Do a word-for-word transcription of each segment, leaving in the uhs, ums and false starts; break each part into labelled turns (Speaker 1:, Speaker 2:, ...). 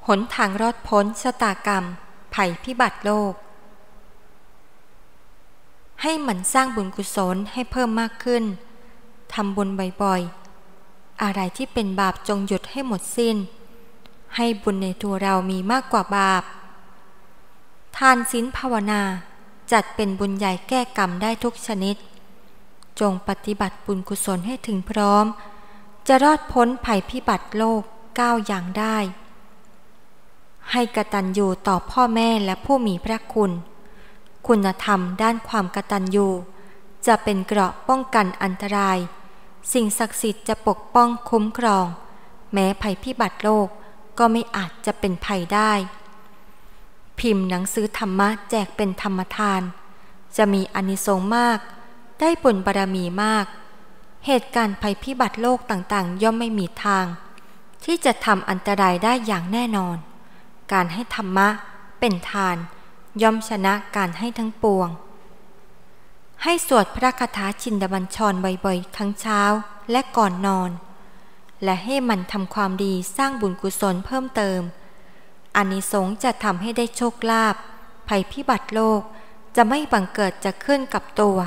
Speaker 1: หนทางรอดพ้นชะตากรรมภัยพิบัติโลกให้หมั่นสร้างบุญกุศลให้เพิ่มมากขึ้นทำบุญบ่อยๆอะไรที่เป็นบาปจงหยุดให้หมดสิ้นให้บุญในตัวเรามีมากกว่าบาปทานศีลภาวนาจัดเป็นบุญใหญ่แก้กรรมได้ทุกชนิดจงปฏิบัติบุญกุศลให้ถึงพร้อมจะรอดพ้นภัยพิบัติโลกเก้าอย่างได้ให้กตัญญูต่อพ่อแม่และผู้มีพระคุณคุณธรรมด้านความกตัญญูจะเป็นเกราะป้องกันอันตรายสิ่งศักดิ์สิทธิ์จะปกป้องคุ้มครองแม้ภัยพิบัติโลกก็ไม่อาจจะเป็นภัยได้พิมพ์หนังสือธรรมะแจกเป็นธรรมทานจะมีอานิสงส์มากได้บุญบารมีมากเหตุการณ์ภัยพิบัติโลกต่างๆย่อมไม่มีทางที่จะทำอันตรายได้อย่างแน่นอนการให้ธรรมะเป็นทานย่อมชนะการให้ทั้งปวงให้สวดพระคาถาชินดบัญชรบ่อยๆทั้งเช้าและก่อนนอนและให้มันทำความดีสร้างบุญกุศลเพิ่มเติมอานิสงส์จะทำให้ได้โชคลาภภัยพิบัติโลกจะไม่บังเกิดจะขึ้นกับตัว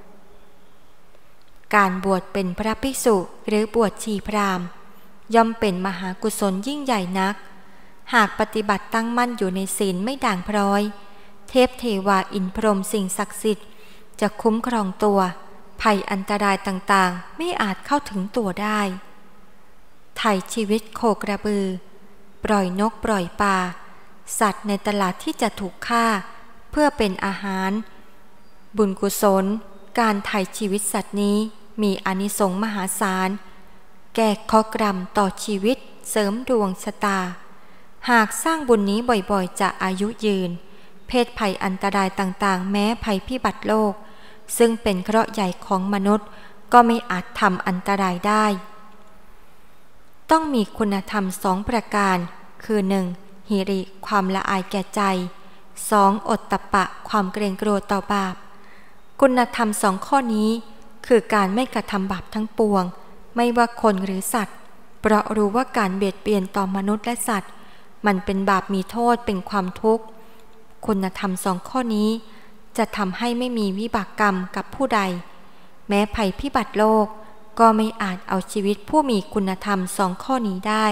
Speaker 1: การบวชเป็นพระภิกษุหรือบวชชีพราหมณ์ย่อมเป็นมหากุศลยิ่งใหญ่นักหากปฏิบัติตั้งมั่นอยู่ในศีลไม่ด่างพร้อยเทพเทวาอินพรหมสิ่งศักดิ์สิทธิ์จะคุ้มครองตัวภัยอันตรายต่างๆไม่อาจเข้าถึงตัวได้ไถ่ชีวิตโคกระบือปล่อยนกปล่อยปลาสัตว์ในตลาดที่จะถูกฆ่าเพื่อเป็นอาหารบุญกุศลการไถ่ชีวิตสัตว์นี้มีอานิสงส์มหาศาลแก้เคราะห์กรรมต่อชีวิตเสริมดวงชะตาหากสร้างบุญนี้บ่อยๆจะอายุยืนเพศภัยอันตรายต่างๆแม้ภัยพิบัติโลกซึ่งเป็นเคราะห์ใหญ่ของมนุษย์ก็ไม่อาจทำอันตรายได้ต้องมีคุณธรรมสองประการคือหนึ่งหิริความละอายแก่ใจสองโอตตัปปะความเกรงกลัวต่อบาปคุณธรรมสองข้อนี้คือการไม่กระทำบาปทั้งปวงไม่ว่าคนหรือสัตว์เพราะรู้ว่าการเบียดเบียนต่อมนุษย์และสัตว์มันเป็นบาปมีโทษเป็นความทุกข์คุณธรรมสองข้อนี้จะทำให้ไม่มีวิบากกรรมกับผู้ใดแม้ภัยพิบัติโลกก็ไม่อาจเอาชีวิตผู้มีคุณธรรมสองข้อนี้ได้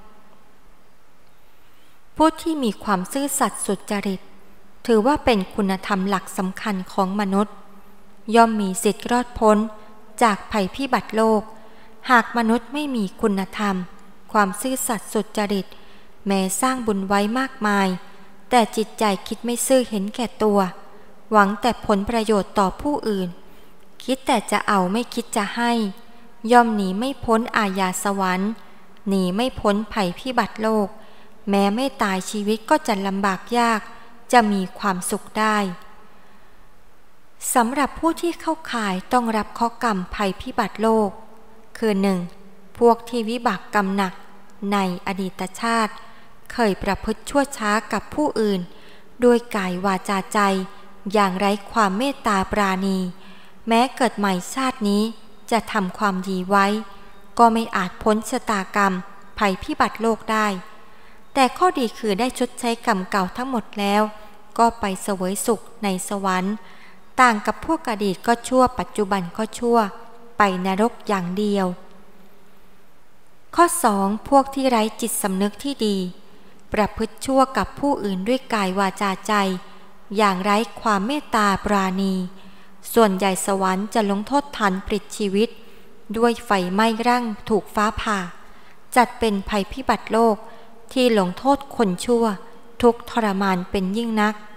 Speaker 1: ผู้ที่มีความซื่อสัตย์สุจริตถือว่าเป็นคุณธรรมหลักสำคัญของมนุษย์ย่อมมีสิทธิ์รอดพ้นจากภัยพิบัติโลกหากมนุษย์ไม่มีคุณธรรมความซื่อสัตย์สุจริตแม้สร้างบุญไว้มากมายแต่จิตใจคิดไม่ซื่อเห็นแก่ตัวหวังแต่ผลประโยชน์ต่อผู้อื่นคิดแต่จะเอาไม่คิดจะให้ย่อมหนีไม่พ้นอาญาสวรรค์หนีไม่พ้นภัยพิบัติโลกแม้ไม่ตายชีวิตก็จะลำบากยากจะมีความสุขได้สำหรับผู้ที่เข้าข่ายต้องรับเคราะห์กรรมภัยพิบัติโลกคือหนึ่งพวกที่วิบากกรรมหนักในอดีตชาติเคยประพฤติชั่วช้ากับผู้อื่นด้วยกายวาจาใจอย่างไร้ความเมตตาปราณีแม้เกิดใหม่ชาตินี้จะทำความดีไว้ก็ไม่อาจพ้นชะตากรรมภัยพิบัติโลกได้แต่ข้อดีคือได้ชดใช้กรรมเก่าทั้งหมดแล้วก็ไปเสวยสุขในสวรรค์ต่างกับพวกอดีตก็ชั่วปัจจุบันก็ชั่วไปนรกอย่างเดียวข้อสองพวกที่ไร้จิตสำนึกที่ดีประพฤติชั่วกับผู้อื่นด้วยกายวาจาใจอย่างไร้ความเมตตาปราณีส่วนใหญ่สวรรค์จะลงโทษทันปลิดชีวิตด้วยไฟไหม้ร่างถูกฟ้าผ่าจัดเป็นภัยพิบัติโลกที่ลงโทษคนชั่วทุกข์ทรมานเป็นยิ่งนัก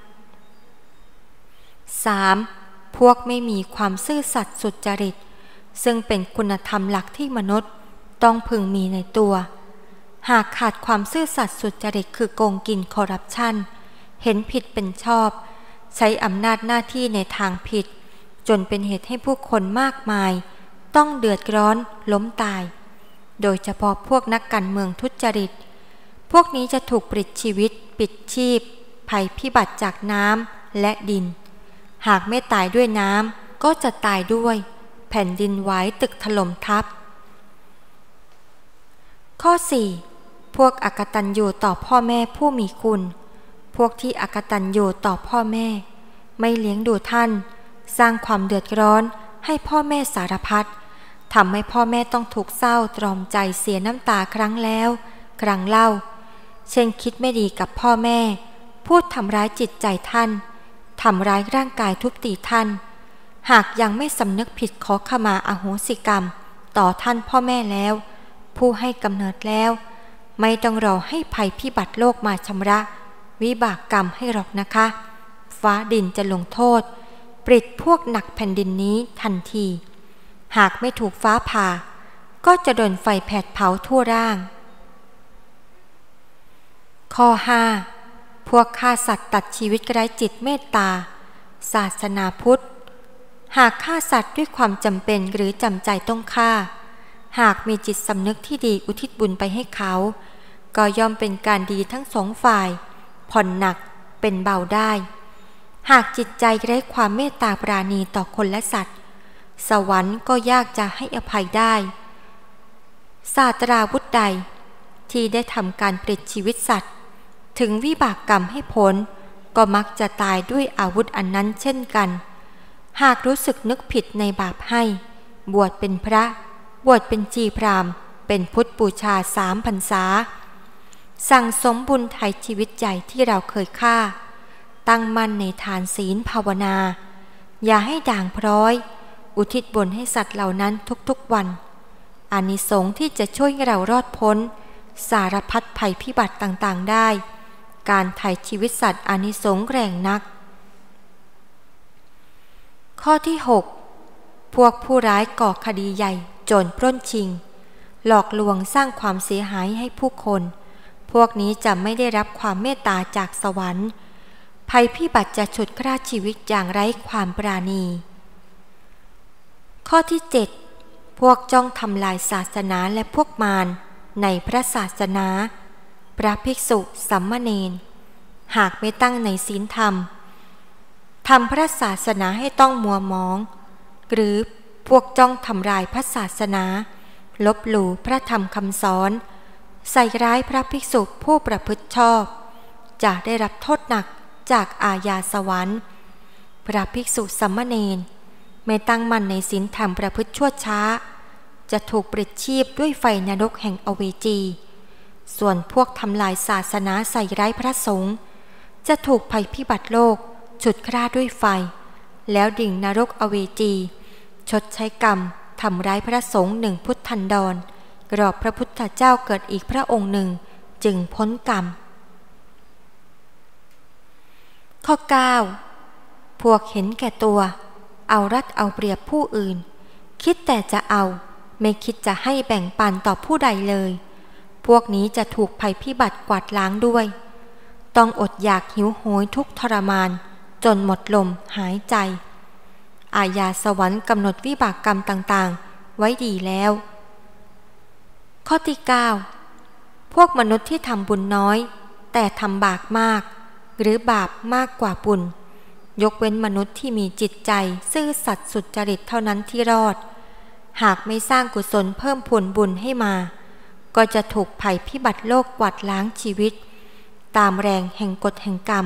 Speaker 1: สาม. พวกไม่มีความซื่อสัตย์สุจริตซึ่งเป็นคุณธรรมหลักที่มนุษย์ต้องพึงมีในตัวหากขาดความซื่อสัตย์สุจริตคือโกงกินคอร์รัปชันเห็นผิดเป็นชอบใช้อำนาจหน้าที่ในทางผิดจนเป็นเหตุให้ผู้คนมากมายต้องเดือดร้อนล้มตายโดยเฉพาะพวกนักการเมืองทุจริตพวกนี้จะถูกปลิดชีวิตปิดชีพภัยพิบัติจากน้ำและดินหากไม่ตายด้วยน้ำก็จะตายด้วยแผ่นดินไหวตึกถล่มทับข้อสี่พวกอกตัญญูต่อพ่อแม่ผู้มีคุณพวกที่อกตัญญูต่อพ่อแม่ไม่เลี้ยงดูท่านสร้างความเดือดร้อนให้พ่อแม่สารพัดทำให้พ่อแม่ต้องทุกข์เศร้าตรอมใจเสียน้ำตาครั้งแล้วครั้งเล่าเช่นคิดไม่ดีกับพ่อแม่พูดทำร้ายจิตใจท่านทำร้ายร่างกายทุบตีท่านหากยังไม่สำนึกผิดขอขมาอโหสิกรรมต่อท่านพ่อแม่แล้วผู้ให้กำเนิดแล้วไม่ต้องรอให้ภัยพิบัติโลกมาชำระวิบากกรรมให้หรอกนะคะฟ้าดินจะลงโทษปริดพวกหนักแผ่นดินนี้ทันทีหากไม่ถูกฟ้าผ่าก็จะโดนไฟแผดเผาทั่วร่างข้อห้าพวกฆ่าสัตว์ตัดชีวิตไร้จิตเมตตาศาสนาพุทธหากฆ่าสัตว์ด้วยความจำเป็นหรือจำใจต้องฆ่าหากมีจิตสำนึกที่ดีอุทิศบุญไปให้เขาก็ย่อมเป็นการดีทั้งสองฝ่ายผ่อนหนักเป็นเบาได้หากจิตใจไร้ความเมตตาปราณีต่อคนและสัตว์สวรรค์ก็ยากจะให้อภัยได้ศาสตราวุธใดที่ได้ทำการปลิดชีวิตสัตว์ถึงวิบากกรรมให้พ้นก็มักจะตายด้วยอาวุธอันนั้นเช่นกันหากรู้สึกนึกผิดในบาปให้บวชเป็นพระบวชเป็นจีพรามเป็นพุทธบูชาสามพรรษาสั่งสมบุญไถ่ชีวิตใหญ่ที่เราเคยฆ่าตั้งมั่นในทานศีลภาวนาอย่าให้ด่างพร้อยอุทิศบุญให้สัตว์เหล่านั้นทุกๆวันอานิสงส์ที่จะช่วยเรารอดพ้นสารพัดภัยพิบัติต่างๆได้การไถ่ชีวิตสัตว์อานิสงส์แรงนักข้อที่หกพวกผู้ร้ายก่อคดีใหญ่โจรปล้นชิงหลอกลวงสร้างความเสียหายให้ผู้คนพวกนี้จะไม่ได้รับความเมตตาจากสวรรค์ภัยพิบัติจะฉุดฆ่าชีวิตอย่างไร้ความปราณีข้อที่เจ็ดพวกจ้องทำลายศาสนาและพวกมารในพระศาสนาพระภิกษุสัมมเณรหากไม่ตั้งในศีลธรรมทำพระศาสนาให้ต้องมัวหมองหรือพวกจ้องทำลายพระศาสนาลบหลู่พระธรรมคำสอนใส่ร้ายพระภิกษุผู้ประพฤติชอบจะได้รับโทษหนักจากอาญาสวรรค์พระภิกษุสัมมเณรไม่ตั้งมั่นในศีลธรรมประพฤติชั่วช้าจะถูกปลิดชีพด้วยไฟนรกแห่งอเวจีส่วนพวกทำลายศาสนาใส่ร้ายพระสงฆ์จะถูกภัยพิบัติโลกฉุดฆ่าด้วยไฟแล้วดิ่งนรกอเวจีชดใช้กรรมทำร้ายพระสงฆ์หนึ่งพุทธันดรรอพระพุทธเจ้าเกิดอีกพระองค์หนึ่งจึงพ้นกรรมข้อเก้าพวกเห็นแก่ตัวเอารัดเอาเปรียบผู้อื่นคิดแต่จะเอาไม่คิดจะให้แบ่งปันต่อผู้ใดเลยพวกนี้จะถูกภัยพิบัติกวาดล้างด้วยต้องอดอยากหิวโหยทุกทรมานจนหมดลมหายใจอาญาสวรรค์กำหนดวิบากกรรมต่างๆไว้ดีแล้วข้อที่เก้าพวกมนุษย์ที่ทำบุญน้อยแต่ทำบาปมากหรือบาปมากกว่าบุญยกเว้นมนุษย์ที่มีจิตใจซื่อสัตย์สุจริตเท่านั้นที่รอดหากไม่สร้างกุศลเพิ่มผลบุญให้มาก็จะถูกภัยพิบัติโลกกวาดล้างชีวิตตามแรงแห่งกฎแห่งกรรม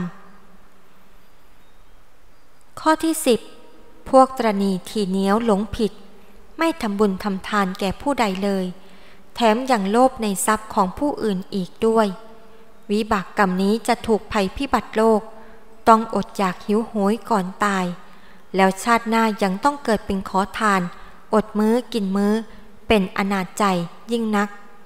Speaker 1: ข้อที่สิบพวกตรณีทีเหนียวหลงผิดไม่ทำบุญทำทานแก่ผู้ใดเลยแถมยังโลภในทรัพย์ของผู้อื่นอีกด้วยวิบากกรรมนี้จะถูกภัยพิบัติโลกต้องอดอยากหิวโหยก่อนตายแล้วชาติหน้ายังต้องเกิดเป็นขอทานอดมื้อกินมื้อเป็นอนาจใจยิ่งนัก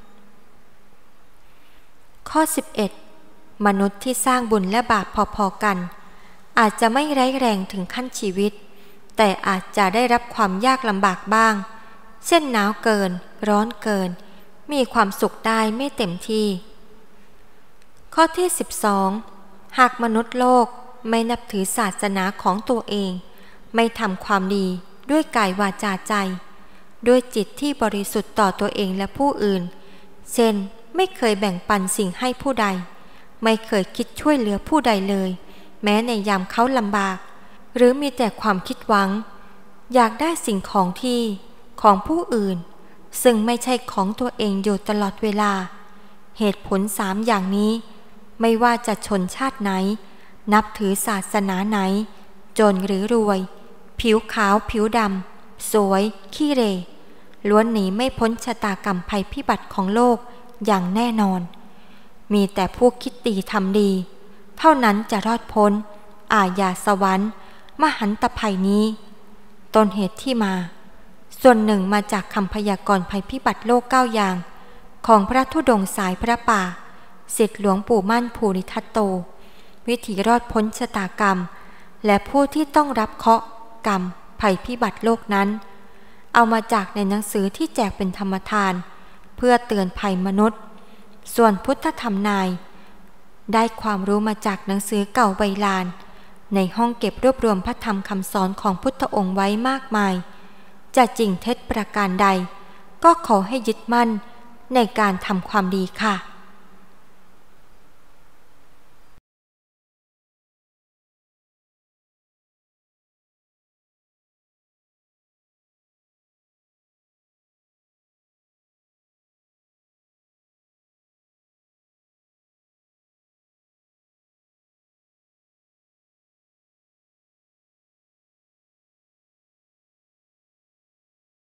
Speaker 1: ข้อสิบเอ็ดมนุษย์ที่สร้างบุญและบาปพอๆกันอาจจะไม่ร้ายแรงถึงขั้นชีวิตแต่อาจจะได้รับความยากลำบากบ้างเช่นหนาวเกินร้อนเกินมีความสุขได้ไม่เต็มที่ข้อที่สิบสองหากมนุษย์โลกไม่นับถือศาสนาของตัวเองไม่ทำความดีด้วยกายวาจาใจด้วยจิตที่บริสุทธิ์ต่อตัวเองและผู้อื่นเช่นไม่เคยแบ่งปันสิ่งให้ผู้ใดไม่เคยคิดช่วยเหลือผู้ใดเลยแม้ในยามเขาลำบากหรือมีแต่ความคิดหวังอยากได้สิ่งของที่ของผู้อื่นซึ่งไม่ใช่ของตัวเองอยู่ตลอดเวลาเหตุผลสามอย่างนี้ไม่ว่าจะชนชาติไหนนับถือศาสนาไหนจนหรือรวยผิวขาวผิวดำสวยขี้เหร่ล้วนหนีไม่พ้นชะตากรรมภัยพิบัติของโลกอย่างแน่นอนมีแต่ผู้คิดดีทำดีเท่านั้นจะรอดพ้นอาญาสวรรค์มหันตภัยนี้ต้นเหตุที่มาส่วนหนึ่งมาจากคำพยากรณ์ภัยพิบัติโลกเก้าอย่างของพระธุดงค์สายพระป่าศิษย์หลวงปู่มั่นภูริทัตโตวิถีรอดพ้นชะตากรรมและผู้ที่ต้องรับเคราะห์กรรมภัยพิบัติโลกนั้นเอามาจากในหนังสือที่แจกเป็นธรรมทานเพื่อเตือนภัยมนุษย์ส่วนพุทธธรรมนายได้ความรู้มาจากหนังสือเก่าใบลานในห้องเก็บรวบรวมพระธรรมคำสอนของพุทธองค์ไว้มากมายจะจริงเท็จประการใดก็ขอให้ยึดมั่นในการทำความดีค่ะ